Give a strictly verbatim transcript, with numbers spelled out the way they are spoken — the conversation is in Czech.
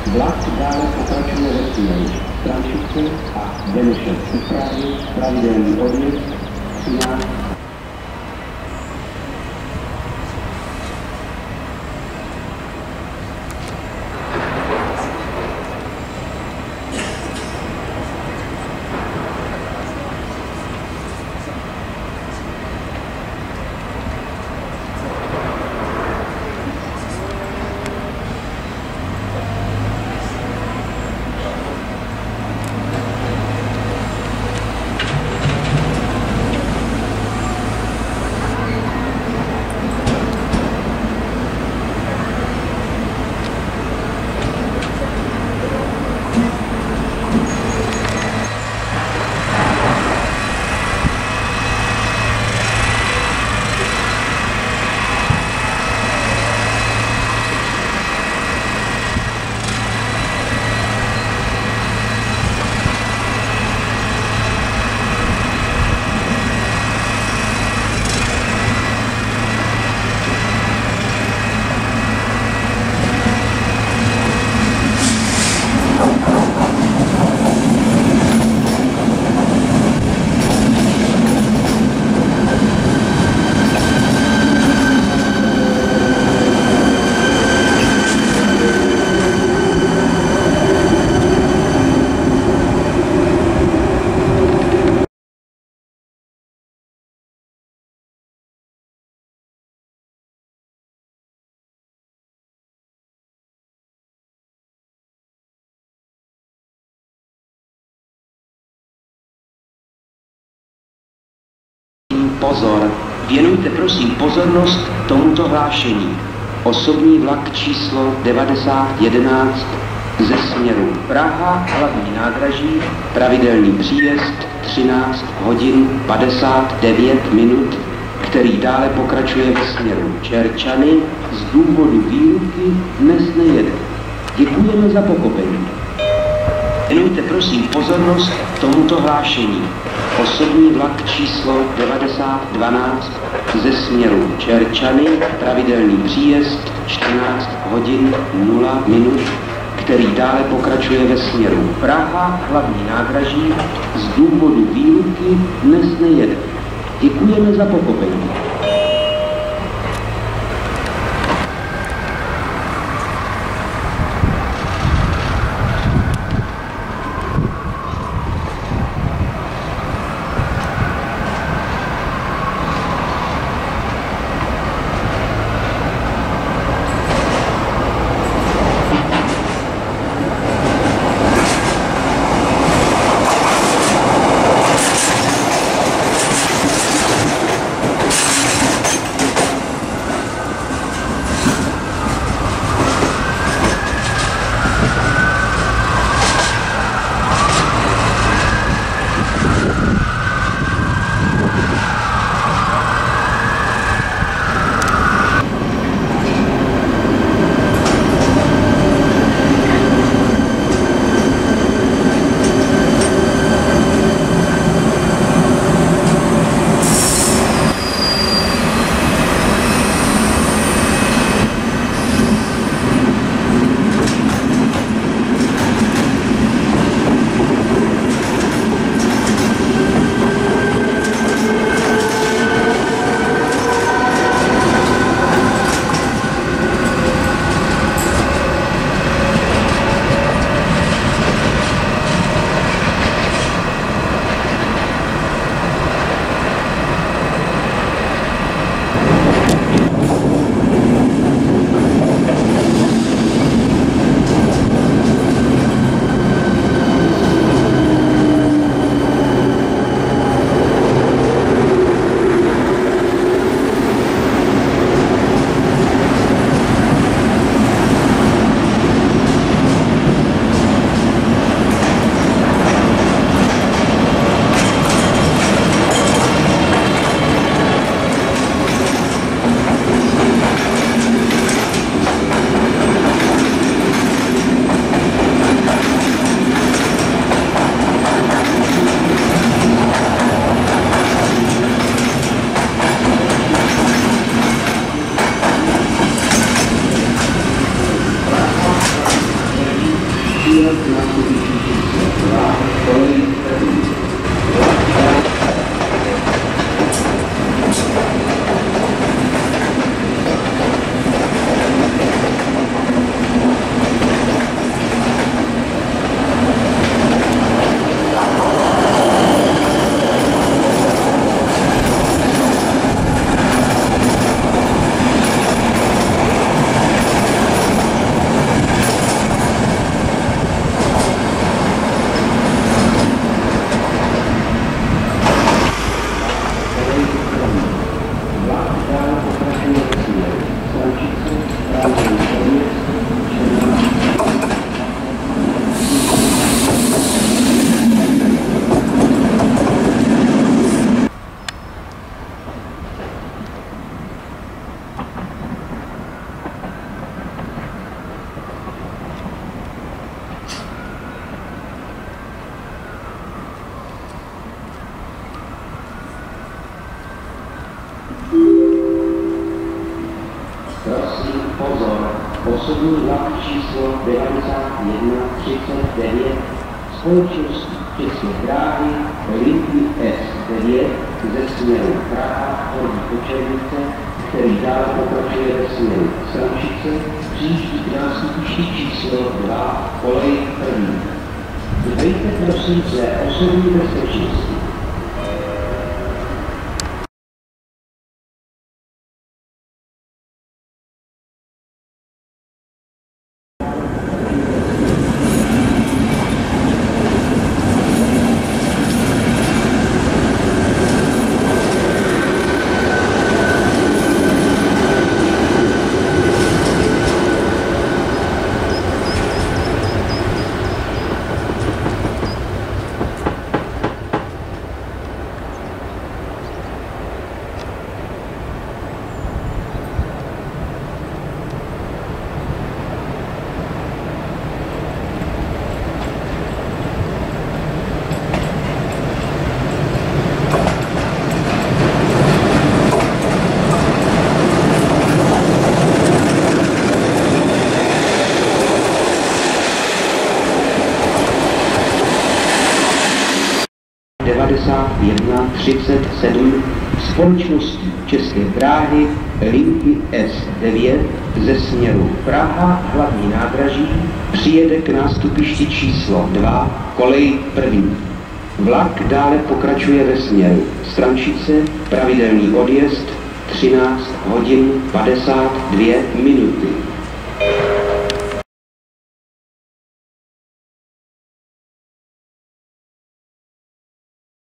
Vlak dále pokračuje ve směru Strážice a Benešov Úpravy, pravidelný odjezd třináct. Pozor! Věnujte prosím pozornost tomuto hlášení. Osobní vlak číslo devadesát jedenáct ze směru Praha, hlavní nádraží, pravidelný příjezd třináct hodin padesát devět minut, který dále pokračuje ve směru Čerčany, z důvodu výluky dnes nejede. Děkujeme za pochopení. Věnujte prosím pozornost tomuto hlášení. Osobní vlak číslo devadesát dvanáct ze směru Čerčany, pravidelný příjezd čtrnáct hodin nula minut, který dále pokračuje ve směru Praha, hlavní nádraží, z důvodu výluky dnes nejede. Děkujeme za pochopení. přijel k nástupišti číslo dva, kolej první. Prosím, pozor, osobní vlak číslo devadesát jedna třicet devět společnosti České dráhy linky S devět ze směru Praha Horní Kočernice, který dále pokračuje ve směru Stramšice, přijíždí k nástupišti číslo dva, kolej první. Dbejte prosím své osobní bezpečnosti. devadesát jedna třicet sedm společností České dráhy linky S devět ze směru Praha hlavní nádraží přijede k nástupišti číslo dva, kolej první. Vlak dále pokračuje ve směru Stramšice, pravidelný odjezd třináct hodin padesát dvě minuty.